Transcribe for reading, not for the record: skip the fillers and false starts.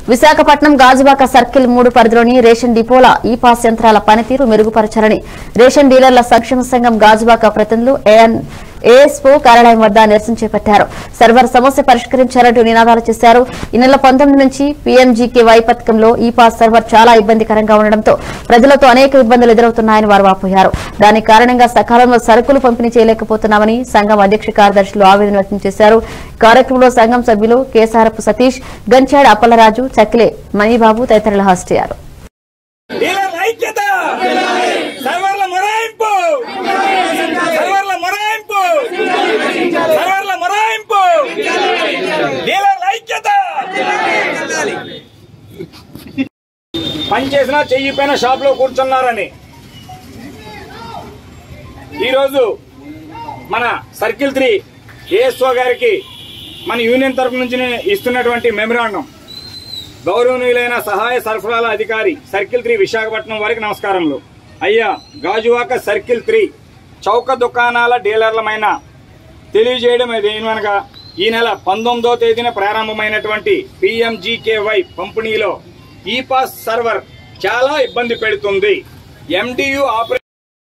Visakhapatnam Gajuwaka circle 3 పరిధిలోని ration డిపోల ఈ పాస్ యంత్రాల పనితీరు మెరుగుపరచాలని రేషన్ డీలర్ల సంక్షేమ సంఘం గాజువాక ప్రతినిధులు ఏఎస్ఓ కార్యాలయం వద్ద నిరసన చేపట్టారు. సర్వర్ సమస్య పరిష్కరించాలంటూ నినాదాలు చేశారు. ఈ నెల 19 నుంచి పీఎంజీకేవై పథకంలో ఈ పాస్ సర్వర్ చాలా ఇబ్బందికరంగా ఉండడంతో ప్రజలతో అనేక ఇబ్బందులు ఎదురవుతున్నాయని వారు వాపోయారు. దాని కారణంగా సకాలంలో సరుకులు పంపిణీ చేయలేకపోతున్నామని సంఘం అధ్యక్ష కార్యదర్శులు ఆవేదన వ్యక్తం చేశారు. కార్యక్రమంలో సంఘం సభ్యులు కేసారపు సతీష్, గంచాడ అప్పలరాజు, చక్కిలే మణిబాబు తదితరులు హాజరయ్యారు. పనిచేసినా చెయ్యిపోయిన షాప్ లో కూర్చున్నారని ఈరోజు మన సర్కిల్ 3 ఏఎస్ఓ గారికి మన యూనియన్ తరఫు నుంచి ఇస్తున్నటువంటి మెమరాండం. గౌరవనీయులైన సహాయ సరఫరాల అధికారి సర్కిల్ 3 విశాఖపట్నం వారికి నమస్కారములు. అయ్యా, గాజువాక సర్కిల్ 3 చౌక దుకాణాల డీలర్లమైన తెలియజేయడం ఏమనగా ఈ నెల 19వ తేదీన ప్రారంభమైనటువంటి పీఎంజీకేవై పంపిణీలో ఈ పాస్ సర్వర్ చాలా ఇబ్బంది పెడుతుంది. MDU operation